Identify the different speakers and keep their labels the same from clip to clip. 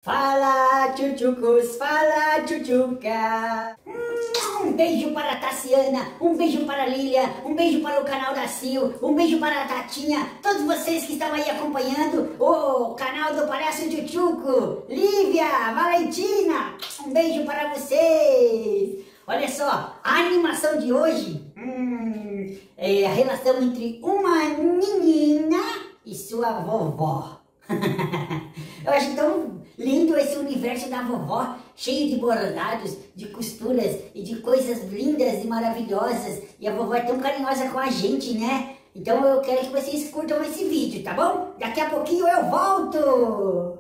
Speaker 1: Fala, tchutchucos, fala, tchutchuca. Um beijo para a Tassiana, um beijo para a Lília, um beijo para o canal da Sil, um beijo para a Tatinha, todos vocês que estão aí acompanhando o canal do Palhaço Tchutchuco, Lívia, Valentina, um beijo para vocês. Olha só, a animação de hoje é a relação entre uma menina e sua vovó. Eu acho tão lindo esse universo da vovó, cheio de bordados, de costuras e de coisas lindas e maravilhosas. E a vovó é tão carinhosa com a gente, né? Então eu quero que vocês curtam esse vídeo, tá bom? Daqui a pouquinho eu volto!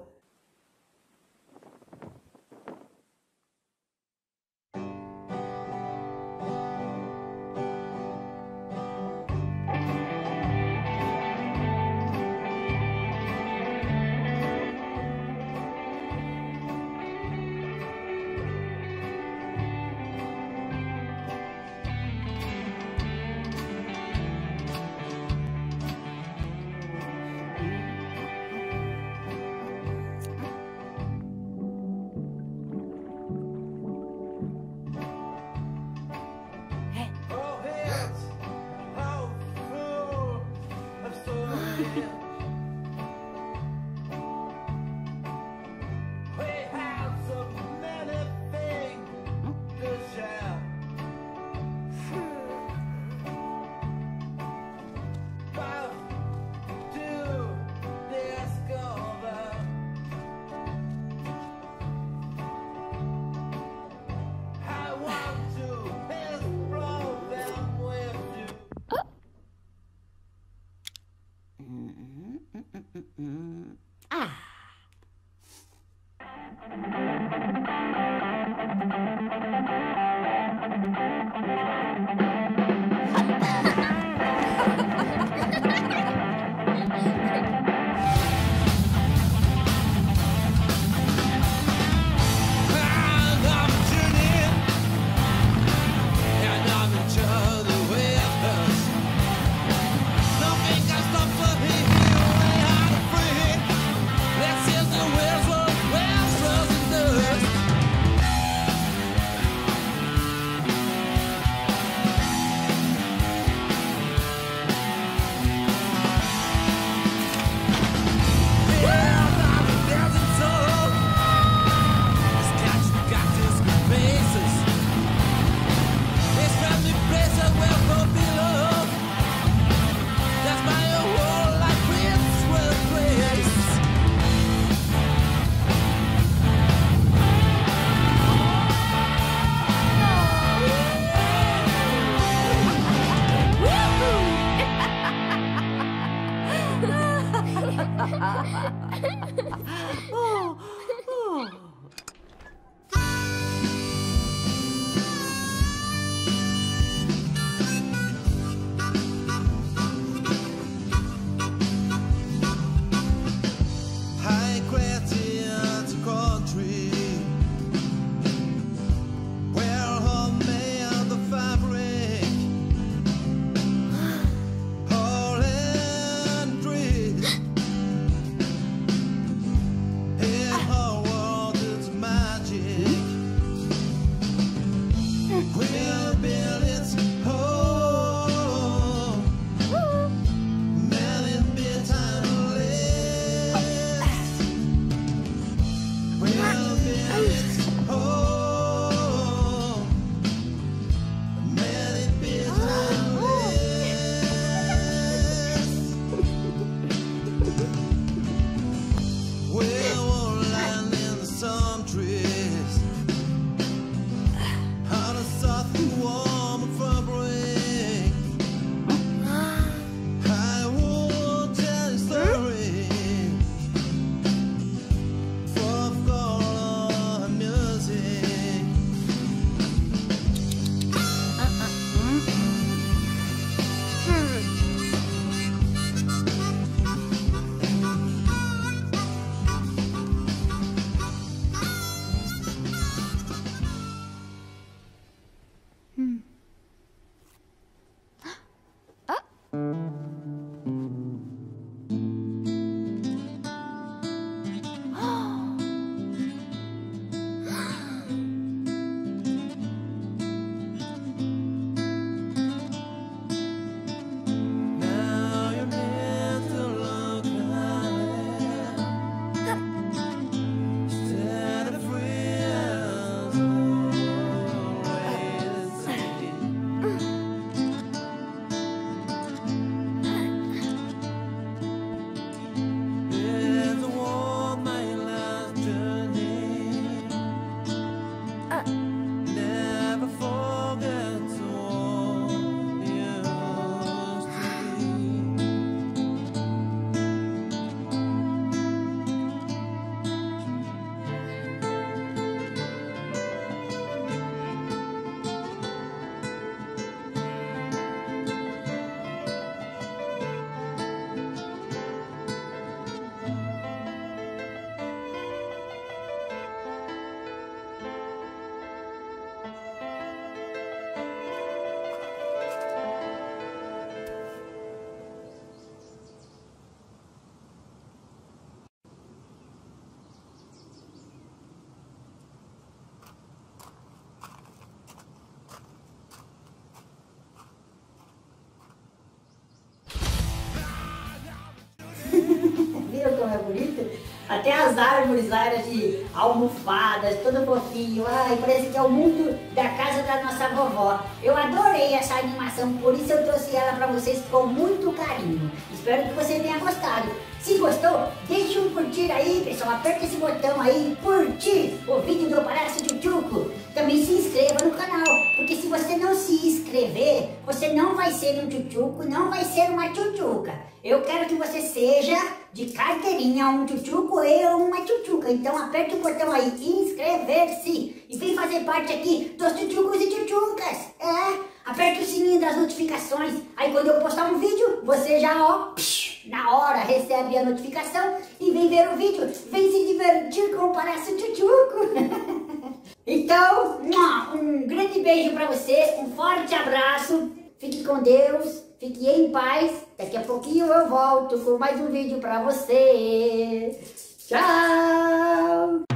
Speaker 1: Até as árvores lá eram de almofadas, todo fofinho. Ai, parece que é o mundo da casa da nossa vovó. Eu adorei essa animação, por isso eu trouxe ela pra vocês com muito carinho. Espero que você tenha gostado. Se gostou, deixa um curtir aí, pessoal. Aperta esse botão aí, curtir o vídeo do Palhaço Tchutchuco. Também se inscreva no canal, porque se você não se inscrever, você não vai ser um tchutchuco, não vai ser uma tchutchuca. Eu quero que você seja de carteirinha um tchutchuco e uma tchutchuca. Então aperta o botão aí, inscrever-se. E vem fazer parte aqui dos tchutchucos e tchutchucas. Aperta o sininho das notificações. Aí quando eu postar um vídeo, você já, ó, na hora recebe a notificação e vem ver o vídeo. Vem se divertir com o Palhaço Tchutchuco. Então, um grande beijo pra você, um forte abraço. Fique com Deus, fique em paz. Daqui a pouquinho eu volto com mais um vídeo pra você. Tchau!